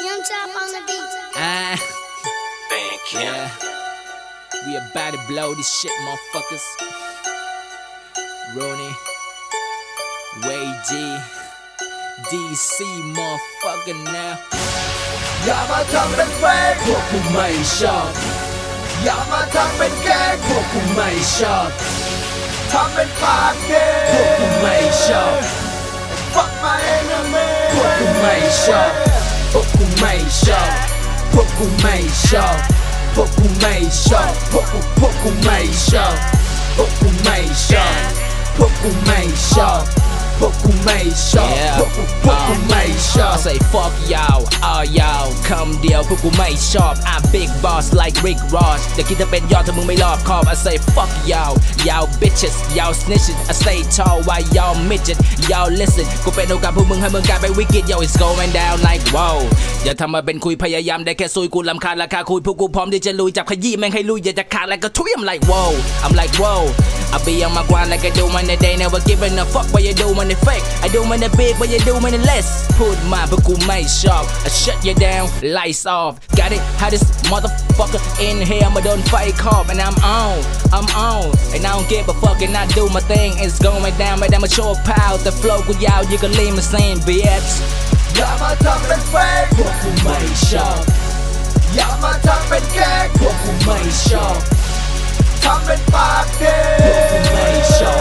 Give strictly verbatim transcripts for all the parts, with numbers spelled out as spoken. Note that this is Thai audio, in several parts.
Young Chop on the beat. Ah, Thank you. yeah. We about to blow this shit, motherfuckers. Rooney, Way G, D C, motherfucker now. อย่ามาทำเป็นเฟกพวกกูไม่ชอบอย่ามาทำเป็นแกล้งพวกกูไม่ชอบทำเป็นปากเกย์พวกกูไม่ชอบ Fuck my enemy พวกกูไม่ชอบพวกกูไม่ชอบพวกกูไม่ชอบพวกกูไม่ชอบพวกกูพวกกูไม่ชอบพวกกูไม่ชอบพวกกูไม่ชอบพวกกูไม่ชอบพวกกูพวกกูไม่ชอบ I say fuck y'all, all y'all คำเดียวพวกกูไม่ชอบ I'm big boss like Rick Ross อย่าคิดจะเป็นยอดถ้ามึงไม่รอบคอบ I say fuck y'all, y'all bitches, y'all snitches I stay tall while y'all midget, y'all listen กูเป็นโอกาสพวกมึงให้มึงกลายเป็นวิกฤต Yo it's going down like wow อย่าทำมาเป็นคุยพยายามได้แค่ซุยกูลำคาญราคาคุยพวกกูพร้อมที่จะลุยจับขยี้แม่งให้ลุยอย่าจะขาดแล้วก็ทุย I'm like wow, I'm like wow I be on my grind like I do when the day never giving a fuck what you do when it fake I do when it big what you do when it less พูดมาพวกกูไม่ชอบ I shut you down lights off got it how this motherfucker in here I'ma done fight cop and I'm on I'm on and I don't give a fuck and I do my thing it's going down but I'm a short pile the flow กูยาวยิ่งกว่าลีมาเซน bitch อย่ามาทำเป็นเฟกพวกกูไม่ชอบอย่ามาทำเป็นแกล้งพวกกูไม่ชอบทำเป็นปากเกย์พวกกูไม่ชอบ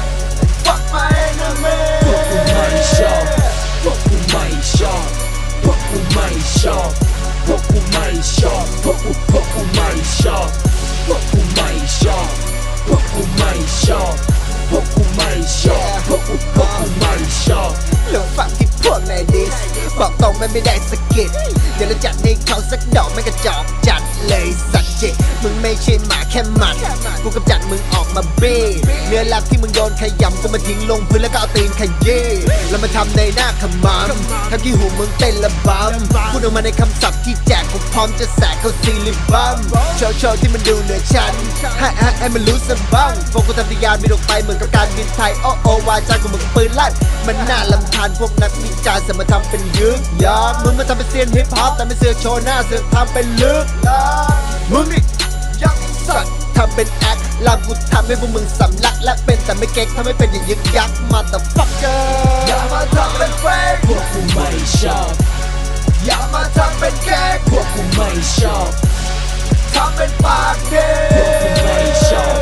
Fuck my enemy พวกกูไม่ชอบพวกกูไม่ชอบพวกกูไม่ชอบพวกกูไม่ชอบพวกกูพวกกูไม่ชอบพวกกูไม่ชอบพวกกูไม่ชอบพวกกูไม่ชอบพวกกูพวกกูไม่ชอบเรื่องฟังที่พวกในดิสบอกตรงมันไม่ได้สกิดเดี๋ยวเราจัดให้เขาสักดอกไม่กระจอกจัดเลยสักจิตมึงไม่ใช่หมาแค่หมัดกูกำจัดมึงออกมาเบ้เนื้อลับที่มึงโดนขยำกูมาทิ้งลงพื้นแล้วก็เอาตีนขยี้แล้วมาทำในหน้าขมำทำที่หูมึงเต้นระบำพูดออกมาในคำศัพท์ที่แจกกูพร้อมจะแสกเข้าซีลิบัมโชว์โชว์ที่มันดูเหนือชั้นให้ให้ให้มันรู้สึกบ้างพวกกูทำทะยานบินออกไปเหมือนกับการบินไทยโอ้โอวาจากูเหมือนปืนลั่นมันน่าลำคาญพวกนักวิจารณ์จะมาทำเป็นยึกยักมึงมาทำเป็นเซียนฮิปฮอปแต่ไม่เสือกโชว์หน้าเสือกทำเป็นลึกลับมึงนี่ยังสัตว์ทำเป็นแอคลามกูทำให้พวกมึงสำลักและเป็นแต่ไม่เก๊กทำให้เป็นอย่างยึกยักมาแต่ฟักเกอร์อย่ามาทำเป็นเฟกพวกกูไม่ชอบอย่ามาทำเป็นแกล้งพวกกูไม่ชอบทำเป็นปากเกย์พวกกูไม่ชอบ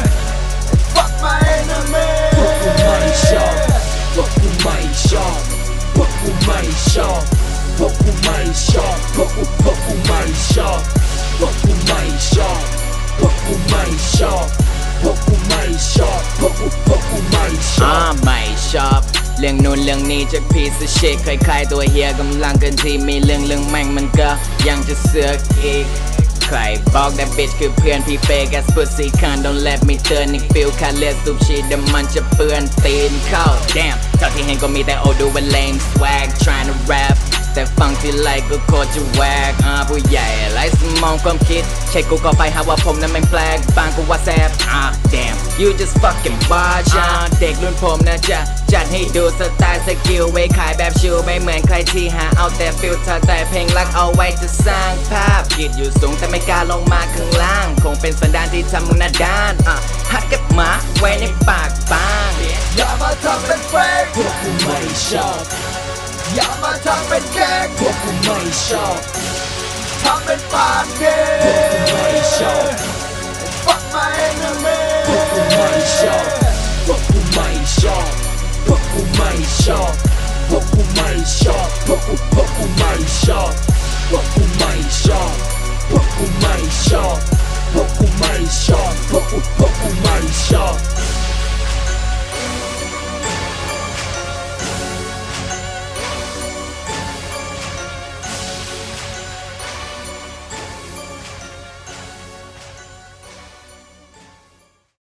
Fuck my enemy พวกกูไม่ชอบพวกกูไม่ชอบพวกกูไม่ชอบพวกกูไม่ชอบพวกกูพวกกูไม่ชอบพวกกูไม่ชอบพวกกูไม่ชอบพวกกูไม่ชอบพวกกูพวกกูไม่ชอบอ่าไม่ชอบเรื่องนู้นเรื่องนี้จากพีซเชคคล้ายๆตัวเฮียกำลังเกินที่มีเรื่องเรื่องแม่งมันก็ยังจะเสือกอีกใครบอกthat bitch คือเพื่อนพี่เฟก as pussy can't don't let me turn นี่ฟิลคาเลือดสูบฉีดเดี๋ยวมันจะเปื้อนตีนเข้า damn เท่าที่เห็นก็มีแต่โอดูเป็น lame swag trying to rap แต่ฟังที่ไรก็โคตรจะแวกอ่าผู้ใหญ่ไร้สมองความคิดเช็คกูก็ไปหาว่าผมนั้นแม่งแปลกฟังกูว่าแซบอ่า damn you just fucking bitch อ่าเด็กรุ่นผมนะจ๊ะจัดให้ดูสไตล์สกิลไว้ขายแบบชิวไม่เหมือนใครที่หาเอาแต่ฟิลเตอร์แต่เพลงรักเอาไว้จะสร้างภาพคิดอยู่สูงแต่ไม่กล้าลงมาข้างล่างคงเป็นสันดานที่ทำมึงหน้าด้านอ่ะหัดกับหมาไว้ในปากบางอย่ามาทำเป็นเฟกพวกกูไม่ชอบอย่ามาทำเป็นแกล้งพวกกูไม่ชอบทำเป็นปากเกย์พวกกูไม่ชอบ Fuck my enemy พวกกูไม่ชอบพวกกูไม่ชอบพวกกูไม่ชอบพวกกูไม่ชอบพวกกูพวกกูไม่ชอบพวกกูไม่ชอบพวกกูไม่ชอบพวกกูไม่ชอบพวกกูพวกกูไม่ชอบ